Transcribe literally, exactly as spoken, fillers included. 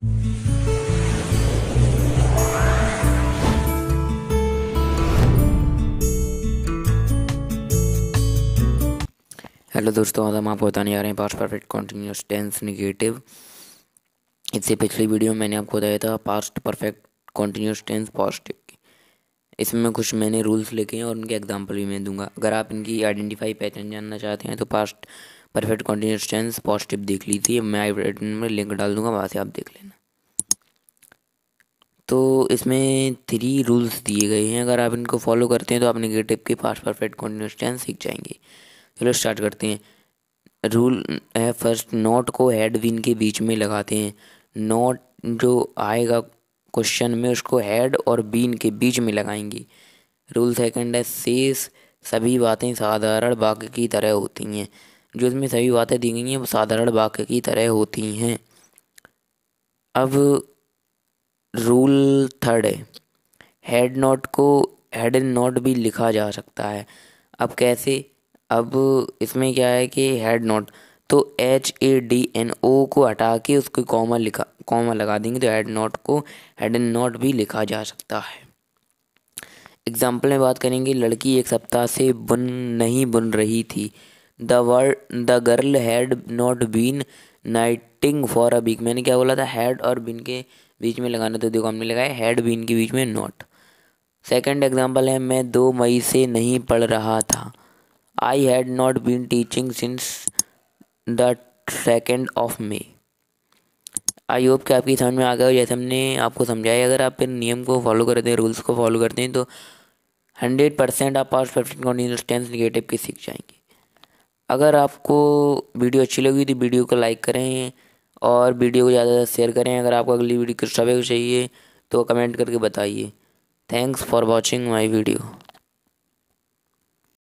Hello दोस्तों, आज हम आपको बताने जा रहे हैं past perfect continuous tense negative. इससे पिछली वीडियो में मैंने आपको बताया था past perfect continuous tense positive की। इसमें कुछ मैंने रूल्स लिखे हैं और उनके एग्जांपल भी मैं दूंगा। अगर आप इनकी आइडेंटिफाई पहचान जानना चाहते हैं तो past perfect continuous tense positive देख लीजिए। मैं आई बटन में लिंक डाल दूंगा, वहाँ से आप देख लेना। तो इसमें थ्री रूल्स दिए गए हैं, अगर आप इनको फॉलो करते हैं तो आप निगेटिव के पास्ट परफेक्ट कॉन्टिन्यूस टेंस सीख जाएंगे। चलो स्टार्ट करते हैं। रूल है फर्स्ट, नॉट को हेड विन के बीच में लगाते हैं। नॉट जो आएगा क्वेश्चन में उसको हेड और बीन के बीच में लगाएंगे। रूल सेकंड है, शेष सभी बातें साधारण वाक्य की तरह होती हैं। जो इसमें सभी बातें दी गई हैं वो साधारण वाक्य की तरह होती हैं। अब रूल थर्ड है, हेड नॉट को हेड एंड नॉट भी लिखा जा सकता है। अब कैसे? अब इसमें क्या है कि हेड नॉट तो H A D N O को हटा के उसको कॉमा लिखा कॉमा लगा देंगे तो हेड नॉट को हेड एंड नॉट भी लिखा जा सकता है। एग्जाम्पल में बात करेंगे, लड़की एक सप्ताह से बुन नहीं बुन रही थी। The word the girl had not been knitting for a week. मैंने क्या बोला था? हैड और बीन के बीच में लगाना, तो देखो हमने लगाया हैड बीन के बीच में नॉट। सेकंड एग्जाम्पल है, मैं दो मई से नहीं पढ़ रहा था। I had not been teaching since the second of May. आई होप कि आपकी समझ में आ गया हो जैसे हमने आपको समझाया। अगर आप इन नियम को फॉलो करते हैं, रूल्स को फॉलो करते हैं तो हंड्रेड परसेंट आप past perfect continuous tense negative के सीख जाएंगे। अगर आपको वीडियो अच्छी लगी तो वीडियो को लाइक करें और वीडियो को ज़्यादा से ज़्यादा शेयर करें। अगर आपको अगली वीडियो किस टॉपिक चाहिए तो कमेंट करके बताइए। Thanks for watching my video.